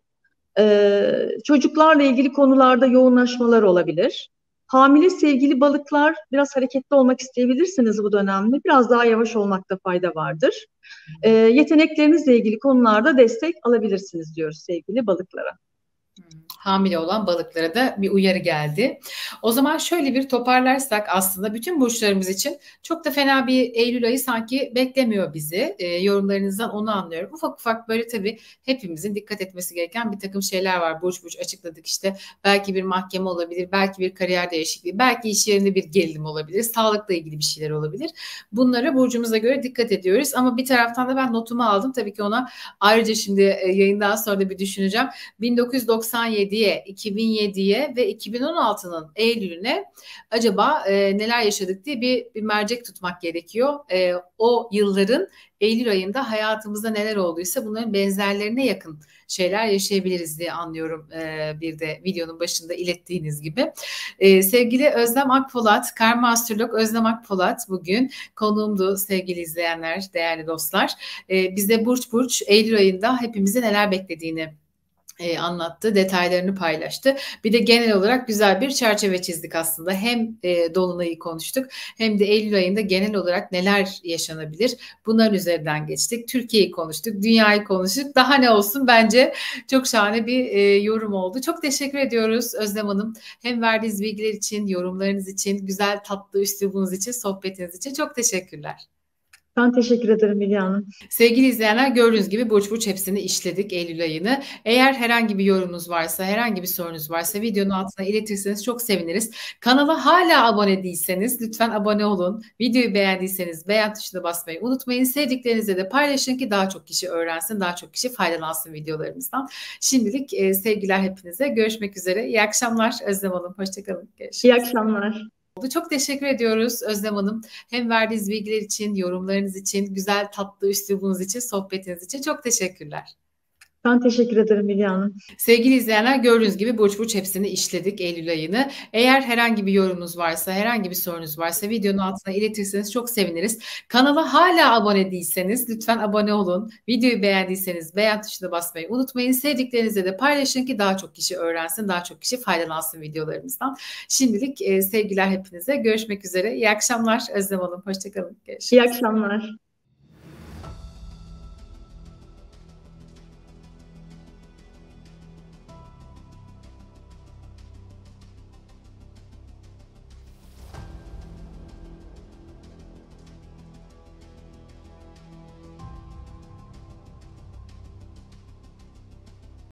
Speaker 1: Çocuklarla ilgili konularda yoğunlaşmalar olabilir. Hamile sevgili balıklar biraz hareketli olmak isteyebilirsiniz bu dönemde. Biraz daha yavaş olmakta fayda vardır. Yeteneklerinizle ilgili konularda destek alabilirsiniz diyoruz sevgili balıklara.
Speaker 2: Hamile olan balıklara da bir uyarı geldi. O zaman şöyle bir toparlarsak aslında bütün burçlarımız için çok da fena bir Eylül ayı sanki beklemiyor bizi. Yorumlarınızdan onu anlıyorum. Ufak ufak böyle tabii hepimizin dikkat etmesi gereken bir takım şeyler var. Burç burç açıkladık işte. Belki bir mahkeme olabilir, belki bir kariyer değişikliği, belki iş yerinde bir gerilim olabilir, sağlıkla ilgili bir şeyler olabilir. Bunlara burcumuza göre dikkat ediyoruz. Ama bir taraftan da ben notumu aldım. Tabii ki ona ayrıca şimdi yayından sonra da bir düşüneceğim. 1997'ye, 2007'ye ve 2016'nın Eylül'üne acaba neler yaşadık diye bir mercek tutmak gerekiyor. O yılların Eylül ayında hayatımızda neler olduysa bunların benzerlerine yakın şeyler yaşayabiliriz diye anlıyorum, bir de videonun başında ilettiğiniz gibi. Sevgili Özlem Akpolat, karma astrolog Özlem Akpolat bugün konuğumdu sevgili izleyenler, değerli dostlar. Bize burç burç Eylül ayında hepimizi neler beklediğini anlattı, detaylarını paylaştı. Bir de genel olarak güzel bir çerçeve çizdik aslında. Hem Dolunay'ı konuştuk hem de Eylül ayında genel olarak neler yaşanabilir? Bunların üzerinden geçtik. Türkiye'yi konuştuk, dünyayı konuştuk. Daha ne olsun, bence çok şahane bir yorum oldu. Çok teşekkür ediyoruz Özlem Hanım. Hem verdiğiniz bilgiler için, yorumlarınız için, güzel tatlı üslubunuz için, sohbetiniz için çok teşekkürler.
Speaker 1: Ben teşekkür ederim Hülya Hanım.
Speaker 2: Sevgili izleyenler, gördüğünüz gibi burç burç hepsini işledik Eylül ayını. Eğer herhangi bir yorumunuz varsa, herhangi bir sorunuz varsa videonun altına iletirseniz çok seviniriz. Kanala hala abone değilseniz lütfen abone olun. Videoyu beğendiyseniz beğen tuşuna basmayı unutmayın. Sevdiklerinizle de paylaşın ki daha çok kişi öğrensin, daha çok kişi faydalansın videolarımızdan. Şimdilik sevgiler hepinize. Görüşmek üzere. İyi akşamlar Özlem Hanım. Hoşçakalın. Görüşürüz.
Speaker 1: İyi akşamlar.
Speaker 2: Çok teşekkür ediyoruz Özlem Hanım. Hem verdiğiniz bilgiler için, yorumlarınız için, güzel tatlı üslubunuz için, sohbetiniz için çok teşekkürler.
Speaker 1: Ben teşekkür ederim Hülya Hanım.
Speaker 2: Sevgili izleyenler, gördüğünüz gibi burç burç hepsini işledik Eylül ayını. Eğer herhangi bir yorumunuz varsa, herhangi bir sorunuz varsa videonun altına iletirseniz çok seviniriz. Kanala hala abone değilseniz lütfen abone olun. Videoyu beğendiyseniz beğen tuşuna basmayı unutmayın. Sevdiklerinizle de paylaşın ki daha çok kişi öğrensin, daha çok kişi faydalansın videolarımızdan. Şimdilik sevgiler hepinize. Görüşmek üzere. İyi akşamlar Özlem Hanım. Hoşçakalın. Görüşürüz.
Speaker 1: İyi akşamlar.